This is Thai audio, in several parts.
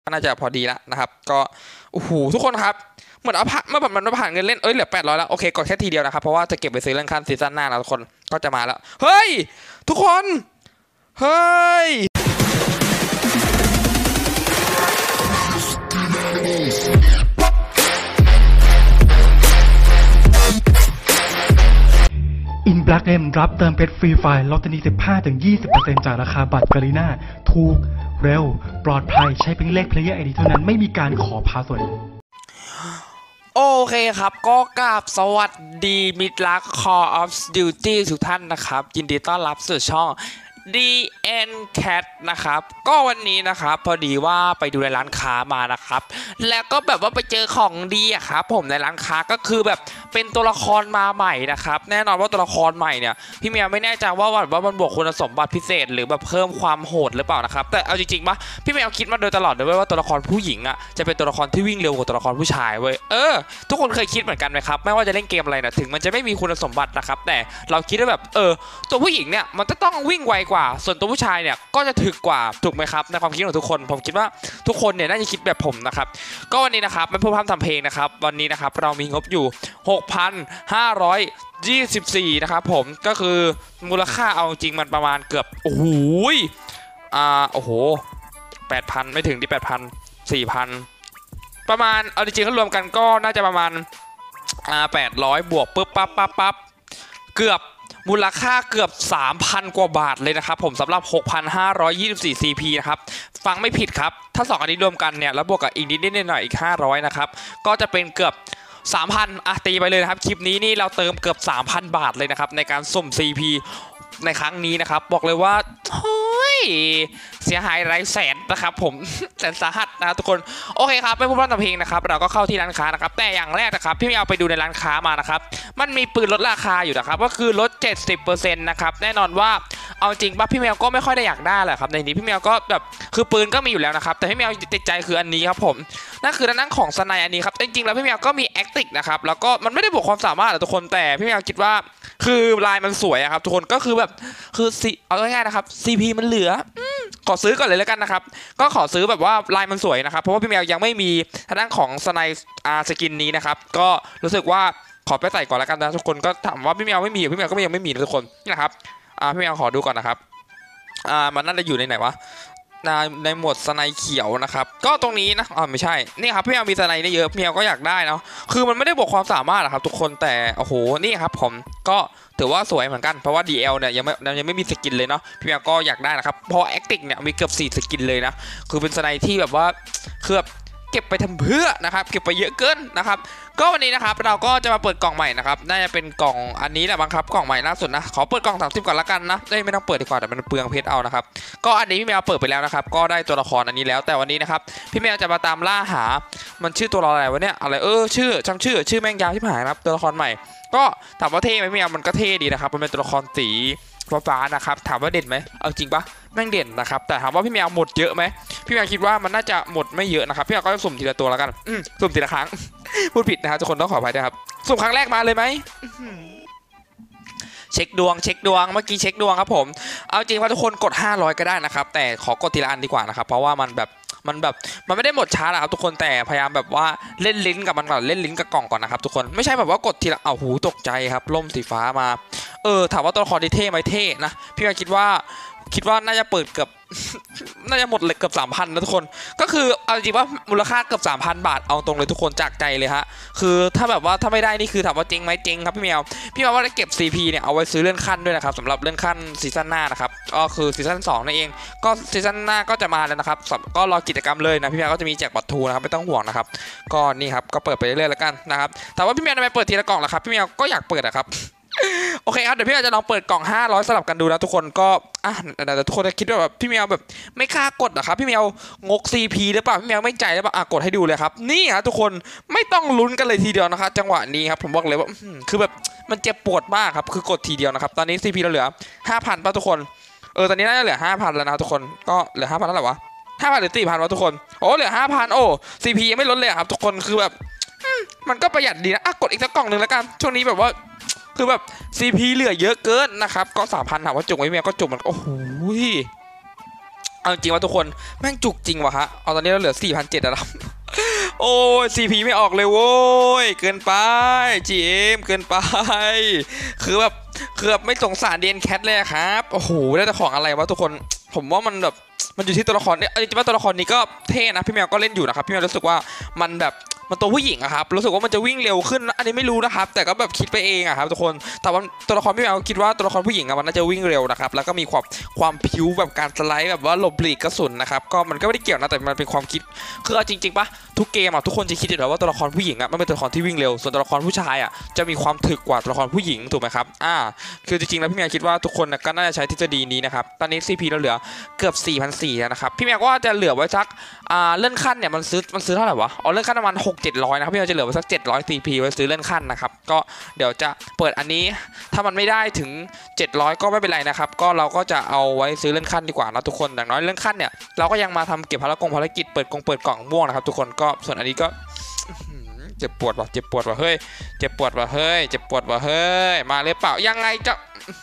ก็น่าจะพอดีแล้วนะครับก็โอ้โหทุกคนครับเหมือนเอาผ่านเมื่อมันผ่านเงินเล่นเหลือ800แล้วโอเคกดแค่ทีเดียวนะครับเพราะว่าจะเก็บไปซื้อเรื่องขั้นซีซั่นหน้าแล้วทุกคนก็จะมาแล้วเฮ้ยทุกคนเฮ้ยอินบลักเอ็มรับเติมเพชรฟรีไฟล์ลอตเตอรี่ 15-20% จากราคาบัตรกาลีน่าถูกเร็วปลอดภัยใช้เป็นเลข Player ID เท่านั้นไม่มีการขอพาสเวิร์ดโอเคครับก็กราบสวัสดีมิตรรัก Call of Duty ทุกท่านนะครับยินดีต้อนรับสู่ช่อง DN Cat นะครับก็วันนี้นะครับพอดีว่าไปดูในร้านค้ามานะครับแล้วก็แบบว่าไปเจอของดีอะครับผมในร้านค้าก็คือแบบเป็นตัวละครมาใหม่นะครับแน่นอนว่าตัวละครใหม่เนี่ยพี่เมียไม่แน่ใจว่ามันบวกคุณสมบัติพิเศษหรือแบบเพิ่มความโหดหรือเปล่านะครับแต่เอาจริงๆปะพี่เมียคิดมาโดยตลอดเลยว่าตัวละครผู้หญิงอะจะเป็นตัวละครที่วิ่งเร็วกว่าตัวละครผู้ชายเว้ยทุกคนเคยคิดเหมือนกันไหมครับไม่ว่าจะเล่นเกมอะไรนะถึงมันจะไม่มีคุณสมบัตินะครับแต่เราคิดว่าแบบตัวผู้หญิงเนี่ยมันจะต้องวิ่งไวกว่าส่วนตัวผู้ชายเนี่ยก็จะถึกกว่าถูกไหมครับในความคิดของทุกคนผมคิดว่าทุกคนเนี่ยน่าจะคิดแบบผมนะครับก็วันนี้นะครับไม่พูดพร่ำทำเพลงนะครับวันนี้นะครับเรามีงบอยู่ 6,524 นะครับผมก็คือมูลค่าเอาจริงมันประมาณเกือบโอ้โห8,000ไม่ถึงที่ 8,000 4,000ประมาณเอาจริงๆก็รวมกันก็น่าจะประมาณ800บวกปึ๊บปั๊บเกือบมูลค่าเกือบ 3,000 กว่าบาทเลยนะครับผมสำหรับ 6,524 CP นะครับฟังไม่ผิดครับถ้า2อันนี้รวมกันเนี่ยแล้วบวกกับอีกนิดหน่อยอีก500นะครับก็จะเป็นเกือบ 3,000 ตีไปเลยนะครับคลิปนี้นี่เราเติมเกือบ 3,000 บาทเลยนะครับในการสุ่ม CP ในครั้งนี้นะครับบอกเลยว่าเฮ้ยเสียหายหลายแสนนะครับผม แสนสาหัสนะทุกคนโอเคครับไม่พูดพร่ำทำเพลงนะครับเราก็เข้าที่ร้านค้านะครับแต่อย่างแรกนะครับพี่เอาไปดูในร้านค้ามานะครับมันมีปืนลดราคาอยู่นะครับก็คือลด 70% นะครับแน่นอนว่าเอาจริงป่ะพี่แมวก็ไม่ค่อยได้อยากได้แหละครับในนี้พี่แมวก็แบบคือปืนก็มีอยู่แล้วนะครับแต่พี่แมวติดใจคืออันนี้ครับผมนั่นคือด้านนั้นของสไนอันนี้ครับจริงๆแล้วพี่แมวก็มีแอคติกนะครับแล้วก็มันไม่ได้บวกความสามารถทุกคนแต่พี่แมวคิดว่าคือลายมันสวยครับทุกคนก็คือแบบคือเอาง่ายๆนะครับ CP มันเหลือขอซื้อก่อนเลยแล้วกันนะครับก็ขอซื้อแบบว่าลายมันสวยนะครับเพราะว่าพี่แมวยังไม่มีทางด้านของสไนสกินนี้นะครับก็รู้สึกว่าขอไปใส่ก่อนแล้วกันนะทุกคนก็ถามว่าพี่แมวไม่มีพี่แมวก็ยังไม่มีทุกคนนะครับพี่แมวขอดูก่อนนะครับมันน่าจะอยู่ในไหนวะในหมวดสไนเขียวนะครับก็ตรงนี้นะไม่ใช่นี่ครับพี่แมวมีสไนได้เยอะพี่แมวก็อยากได้เนาะคือมันไม่ได้บวกความสามารถครับทุกคนแต่โอ้โหนี่ครับผมก็ถือว่าสวยเหมือนกันเพราะว่า DL เนี่ยยังไม่มีสกินเลยเนาะพี่แมวก็อยากได้นะครับเพราะแอคติกเนี่ยมีเกือบ4สกินเลยนะคือเป็นสไนที่แบบว่าคือแบบเก็บไปทำเพื่อนะครับเก็บไปเยอะเกินนะครับก็วันนี้นะครับเราก็จะมาเปิดกล่องใหม่นะครับน่าจะเป็นกล่องอันนี้แหละบ้างครับกล่องใหม่ล่าสุดนะขอเปิดกล่อง30ก่อนละกันนะไม่ต้องเปิดดีกว่าแต่มันเปลืองเพชรเอานะครับก็อันนี้พี่แมวเปิดไปแล้วนะครับก็ได้ตัวละครอันนี้แล้วแต่วันนี้นะครับพี่แมวจะมาตามล่าหามันชื่อตัวอะไรวะเนี่ยอะไรชื่อจำชื่อแม่งยาวที่หายนะครับตัวละครใหม่ก็ถามว่าเท่ไหมพี่แมวมันก็เท่ดีนะครับมันเป็นตัวละครสีฟ้านะครับถามว่าเด่นไหมเอาจริงปะแม่งเด่นนะครับแต่ถามว่าพี่แมวหมดเยอะไหมพี่แมวคิดว่ามันน่าจะหมดไม่เยอะนะครับพี่แมวก็จะสุ่มทีละตัวแล้วกันสุ่มทีละครั้งพูดผิดนะครับทุกคนต้องขออภัยนะครับสุ่มครั้งแรกมาเลยไหมเช็คดวงเมื่อกี้เช็คดวงครับผมเอาจริงว่าทุกคนกด500ก็ได้นะครับแต่ขอกดทีละอันดีกว่านะครับเพราะว่ามันไม่ได้หมดช้าหรอกครับทุกคนแต่พยายามแบบว่าเล่นลิ้นกับมันก่อนเล่นลิ้นกับกล่องก่อนนะครับทุกคนไม่ใช่แบบว่ากดทีละหูตกใจครับล่มสีฟ้ามาถามว่าตัวละครเท่ไหมเท่นะพี่คิดว่าน่าจะเปิดเกือบน่าจะหมดเลยเกือบ 3,000 นะทุกคนก็คือเอาจริงว่ามูลค่าเกือบ 3,000 บาทเอาตรงเลยทุกคนจากใจเลยฮะคือถ้าแบบว่าถ้าไม่ได้นี่คือถามว่าเจ๊งไหมเจ๊งครับพี่แมวว่าได้เก็บ CP เนี่ยเอาไว้ซื้อเลื่อนขั้นด้วยนะครับสำหรับเลื่อนขั้นซีซั่นหน้านะครับก็คือซีซั่น2นั่นเองก็ซีซั่นหน้าก็จะมาแล้วนะครับก็รอกิจกรรมเลยนะพี่แมวก็จะมีแจกบัตรทูนะครับไม่ต้องห่วงนะครับก็นี่ครับก็เปิดไปเรื่อยๆแล้วกันนะครับแต่ว่าพี่แมวทำไมเปิดทีละกล่องล่ะครับพี่แมวก็อยากเปิดอะครับโอเคครับเดี๋ยวพี่จะลองเปิดกล่อง500สลับกันดูนะทุกคนก็แต่ทุกคนจะคิดว่าแบบพี่แมวแบบไม่กล้ากดนะครับพี่แมวงก CP หรือเปล่าพี่แมวไม่ใจหรือเปล่ากดให้ดูเลยครับนี่ฮะทุกคนไม่ต้องลุ้นกันเลยทีเดียวนะครับจังหวะนี้ครับผมบอกเลยว่าคือแบบมันเจ็บปวดมากครับคือกดทีเดียวนะครับตอนนี้ CP เราเหลือ 5,000 ป่ะทุกคนตอนนี้น่าจะเหลือ 5,000 แล้วนะทุกคนก็เหลือ 5,000 แล้วเหรอวะ 5,000 หรือ 4,000 วะทุกคนโอ้เหลือ 5,000 โอ้ CP ยังไม่ลดเลยครับทุกคนคือแบบมันก็ประหยัดดีนะกดอีกสักกล่องนึงแล้วกันช่วงนี้แบบว่าคือแบบ CP เหลือเยอะเกินนะครับก็ 3,000 ถามว่าจุกไหมพี่แมวก็จุกมันโอ้โหเอาจริงว่าทุกคนแม่งจุกจริงวะฮะเอาตอนนี้เราเหลือ 4,700 แล้วโอ้ย CP ไม่ออกเลยโว้ยเกินไป GM เกินไปคือแบบไม่สงสารเดียนแคทเลยครับโอ้โหได้แต่ของอะไรวะทุกคนผมว่ามันแบบมันอยู่ที่ตัวละครเนี่ยจริงๆว่าตัวละครนี้ก็เท่นะพี่แมวก็เล่นอยู่นะครับพี่แมวรู้สึกว่ามันแบบมันตัวผู้หญิงอะครับรู้สึกว่ามันจะวิ่งเร็วขึ้นอันนี้ไม่รู้นะครับแต่ก็แบบคิดไปเองอะครับทุกคนแต่ว่าตัวละครพี่แมวคิดว่าตัวละครผู้หญิงอะมันน่าจะวิ่งเร็วนะครับแล้วก็มีความพิ้วแบบการสไลด์แบบว่าหลบหลีกกระสุนนะครับก็มันก็ไม่ได้เกี่ยวนะแต่มันเป็นความคิดคือเอาจริงๆปะทุกเกมอะทุกคนจะคิดอยู่แล้วว่าตัวละครผู้หญิงอะมันเป็นตัวละครที่วิ่งเร็วส่วนตัวละครผู้ชายอะจะมีความถึกกว่าตัวละครผู้หญิงถูกไหมครับคือจริงๆแล้วพี่แมวคิดว่าทุกคนก็น่าจะใช้ทฤษฎีนี้นะครับตอนนี้ CP เราเหลือเกือบ 4,400 แล้วนะครับพี่แมวก็จะเหลือไว้สักเลื่อนขั้นเนี่ยมันซื้อเท่าไหร่วะเลื่อนขั้นประมาณ 6-700 นะครับพี่แมวจะเหลือไว้สัก700 CP ไว้ซื้อเลื่อนขั้นนะครับก็เดี๋ยวจะเปิดอันนี้ถ้ามันไม่ได้ถึง700ก็ไม่เป็นไรนะครับก็เราก็จะเอาไว้ซื้อเลื่อนขั้นดีกว่านะทุกคนอย่างน้อยเลื่อนขั้นเนี่ยเราก็ยังมาทำเก็บภารกิจเปิดกล่องม่วงนะครับทุกคนก็ส่วนอันนี้ก็เจ็บปวดว่ะเฮ้ยเจ็บปวดว่ะเฮ้ยมาเลยเปล่ายังไงจะ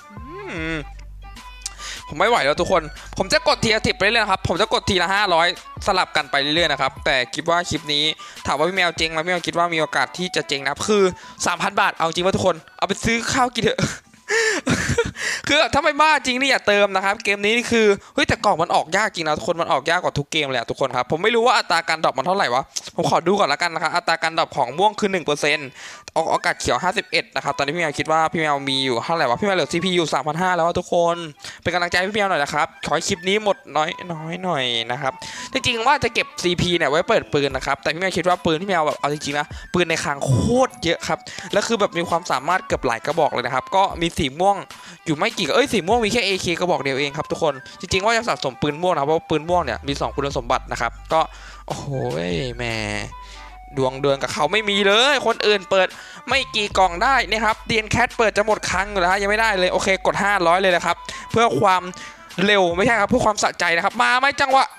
ผมไม่ไหวแล้วทุกคนผมจะกดทีละ10ไปเรื่อยๆนะครับผมจะกดทีละ500สลับกันไปเรื่อยๆนะครับแต่คิดว่าคลิปนี้ถามว่าพี่แมวเจ๊งไหมพี่แมวคิดว่ามีโอกาสที่จะเจ๊งนะครับคือ 3,000 บาทเอาจริงว่าทุกคนเอาไปซื้อข้าวกินเถอะ คือถ้าไม่บ้าจริงนี่อย่าเติมนะครับเกมนี้นี่คือเฮ้ยแต่กล่องมันออกยากจริงนะทุกคนมันออกยากกว่าทุกเกมเลยทุกคนครับผมไม่รู้ว่าอัตราการดรอปมันเท่าไหร่วะผมขอดูก่อนละกันนะครับอัตราการดรอปของม่วงคือ 1% อากาศเขียว51นะครับตอนนี้พี่แมวคิดว่าพี่แมวมีอยู่เท่าไหร่วะพี่แมวเหลือ CPU 3,500แล้วทุกคนเป็นกำลังใจให้พี่แมวหน่อยนะครับขอให้คลิปนี้หมดน้อยหน่อยนะครับจริงๆว่าจะเก็บ CP เนี่ยไว้เปิดปืนนะครับแต่พี่แมวคิดว่าปืนพี่แมวแบบเอาจริงๆนะปืนในคลังโคตรเยอะครับแล้วคือแบบมีความสามารถเกือบหลายกระบอกเลยนะครับก็มีสีม่วงอยู่ไม่กี่สีม่วงมีแค่ AK กระบอกเดียวเองครับทุกคนจริงๆว่าจะสะสมปืนม่วงนะเพราะปืนม่วงเนี่ยมี2คุณสมบัตินะครับก็โอ้โหแหมดวงเดือนกับเขาไม่มีเลยคนอื่นเปิดไม่กี่กล่องได้นี่ครับเดียนแคทเปิดจะหมดครั้งอยู่แล้วยังไม่ได้เลยโอเคกด500เลยนะครับเพื่อความเร็วไม่ใช่ครับเพื่อความสะใจนะครับมาไม่จังหวะ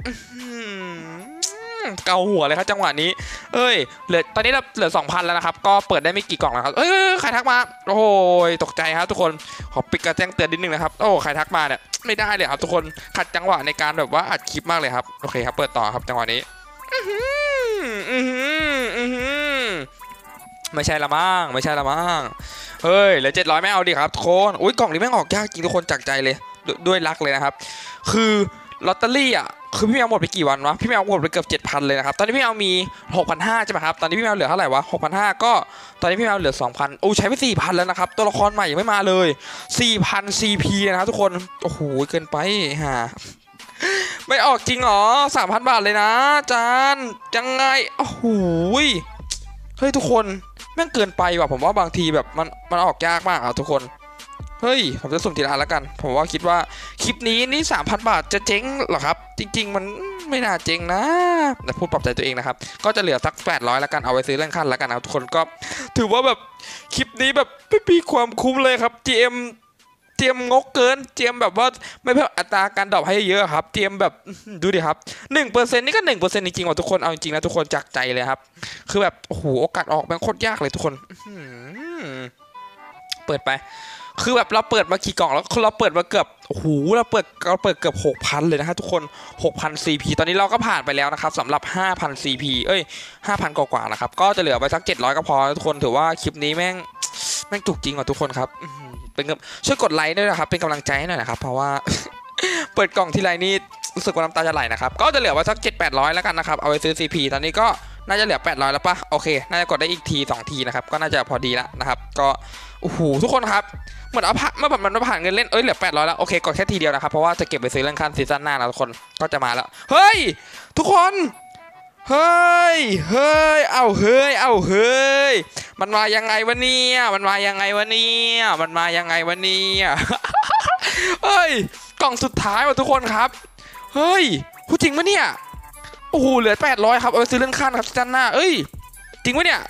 เกาหัวเลยครับจังหวะนี้เหลือตอนนี้เราเหลือ 2,000 แล้วนะครับก็เปิดได้ไม่กี่กล่องแล้วครับใครทักมาโอ้ยตกใจครับทุกคนขอปิดกระแจ้งเตือนนิดนึงนะครับโอ้ใครทักมาเนี่ยไม่ได้เลยครับทุกคนขัดจังหวะในการแบบว่าอัดคลิปมากเลยครับโอเคครับเปิดต่อครับจังหวะนี้ไม่ใช่ละมั้งเฮ้ยเหลือ700ไม่เอาดิครับทุกคนอุ้ยกล่องนี้แม่งออกยากจริงทุกคนจากใจเลยด้วยรักเลยนะครับคือลอตเตอรี่อ่ะคือพี่แมวหมดไปกี่วันวะพี่แมวหมดไปเกือบ 7,000 เลยนะครับตอนนี้พี่แมวมี 6,500 ใช่ไหมครับตอนนี้พี่แมวเหลือเท่าไหร่วะ 6,500 ก็ตอนนี้พี่แมวเหลือ 2,000 โอ้ใช้ไป 4,000 แล้วนะครับตัวละครใหม่ยังไม่มาเลย 4,000 CP นะครับทุกคนโอ้โหเกินไปฮะไม่ออกจริงหรอ 3,000 บาทเลยนะจานยังไงโอ้โหเฮ้ยทุกคนแม่งเกินไปว่ะผมว่าบางทีแบบมันออกยากมากอ่ะทุกคนเฮ้ยผมจะสุ่มทีละอันแล้วกันผมว่าคิดว่าคลิปนี้นี่ 3,000 บาทจะเจ๊งเหรอครับจริงๆมันไม่น่าเจ๊งนะแต่พูดปลอบใจตัวเองนะครับก็จะเหลือสัก800แล้วกันเอาไว้ซื้อเลื่อนขั้นแล้วกันนะทุกคนก็ถือว่าแบบคลิปนี้แบบไม่มีความคุ้มเลยครับ GM งกเกิน GM แบบว่าไม่เพิ่มอัตราการดรอปให้เยอะครับ GM แบบดูดิครับ 1% นี่ก็ 1% จริงๆว่ะทุกคนเอาจริงๆนะทุกคนจากใจเลยครับคือแบบโอ้โหโอกาสออกแม่งโคตรยากเลยทุกคนเปิดไปคือแบบเราเปิดมากี่กล่องแล้วเราเปิดมาเกือบโอ้โหเราเปิดเกือบ 6,000 เลยนะฮะทุกคน 6,000 CP ตอนนี้เราก็ผ่านไปแล้วนะครับสำหรับ 5,000 CP 5,000 กว่าๆนะครับก็จะเหลือไปสัก700ก็พอทุกคนถือว่าคลิปนี้แม่งจุกจริงว่ะทุกคนครับเป็นช่วยกดไลค์ด้วยนะครับเป็นกำลังใจให้หน่อยนะครับเพราะว่า เปิดกล่องที่ไรนี่รู้สึกว่าน้ำตาจะไหลนะครับก็จะเหลือไว้สัก 700-800 แล้วกันนะครับเอาไปซื้อ CP ตอนนี้ก็น่าจะเหลือ800แล้วปะโอเคน่าจะกดได้อีกที2ทีนะครับก็น่าจะพอดีแล้วนะครับก็โอ้โหทุกคนครับเหมือนเอาเมื่อมันผ่านเงินเล่นเหลือ800แล้วโอเคกดแค่ทีเดียวนะครับเพราะว่าจะเก็บไปซื้อเรื่องขั้นซีซั่นหน้าแล้วทุกคนก็จะมาแล้วเฮ้ยทุกคนเฮ้ยเอาเฮ้ยมันมายังไงวะเนี่ยเฮ้ยกล่องสุดท้ายว่ะทุกคนครับเฮ้ยพูดจริงปะเนี่ยโอ้โหเหลือ800ครับเอาไปซื้อเรื่องขั้นครับซีซั่นหน้าจริงปะเนี่ย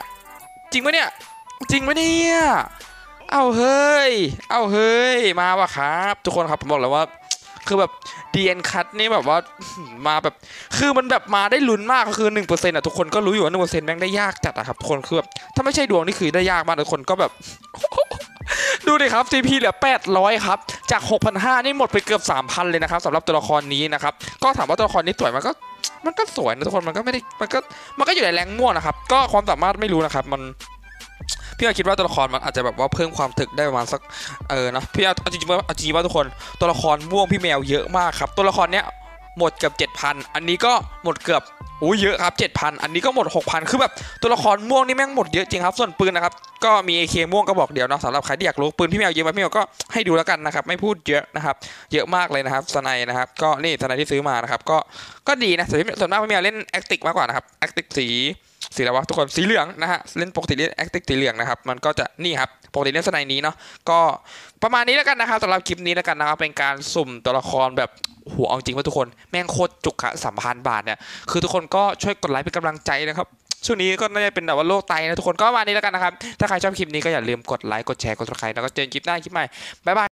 เอาเฮ้ยมาว่ะครับทุกคนครับผมบอกเลยว่าคือแบบ DN Cut นี่แบบว่ามาแบบคือมันแบบมาได้ลุ้นมากก็คือ 1% อ่ะทุกคนก็รู้อยู่ว่า 1% แม่งได้ยากจัดอะครับทุกคนคือแบบถ้าไม่ใช่ดวงนี่คือได้ยากมากทุกคนก็แบบ ดูดิครับ CP เหลือ800ครับจาก 6,500 นี่หมดไปเกือบ 3,000 เลยนะครับสำหรับตัวละครนี้นะครับก็ถามว่าตัวละครนี้สวยมันก็สวยนะทุกคนมันก็ไม่ได้มันก็อยู่ในแรงม่วงนะครับก็ความสามารถไม่รู้นะครับมันพี่คิดว่าตัวละครมันอาจจะแบบว่าเพิ่มความถึกได้ประมาณสักนะพี่เอาจริงว่าทุกคนตัวละครม่วงพี่แมวเยอะมากครับตัวละครเนี้ยหมดเกือบ 7,000 อันนี้ก็หมดเกือบเยอะครับ 7,000 อันนี้ก็หมด 6,000 คือแบบตัวละครม่วงนี่แม่งหมดเยอะจริงครับส่วนปืนนะครับก็มี AK ม่วงก็บอกเดี๋ยวนะสำหรับใครที่อยากรู้ปืนพี่แมวเยอะไหมพี่แมวก็ให้ดูแล้วกันนะครับไม่พูดเยอะนะครับเยอะมากเลยนะครับสไนนะครับก็นี่สไนที่ซื้อมานะครับก็ดีนะส่วนมากพี่แมวเล่นแอคติกมากกว่านะครับแอคติกสีอะไรวะทุกคนสีเหลืองนะฮะเล่นปกติเล่นแอคติกสีเหลืองนะครับมันก็จะนี่ครับปกติเล่นสไนนี้เนาะก็ประมาณนี้แล้วกันนะครับสำหรับคลิปนี้แล้วกันนะครับเป็นการสุ่มตัวละครแบบหัวเอาจริงว่าทุกคนแม่งโคตรจุกอะ3,000 บาทเนี่ยคือทุกคนก็ช่วยกดไลค์เป็นกำลังใจนะครับช่วงนี้ก็น่าจะเป็นแบบว่าโลกไตนะทุกคนก็ประมาณนี้แล้วกันนะครับถ้าใครชอบคลิปนี้ก็อย่าลืมกดไลค์กดแชร์กด subscribe แล้วก็เจอกันคลิปหน้าคลิปใหม่บ๊ายบาย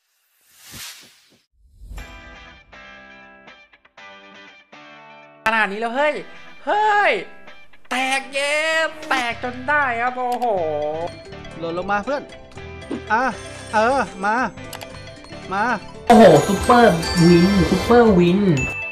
ขนาดนี้แล้วเฮ้ยแตกเย็บแตกจนได้ครับโอ้โหหล่นลงมาเพื่อนมาโอ้โหซุปเปอร์วิน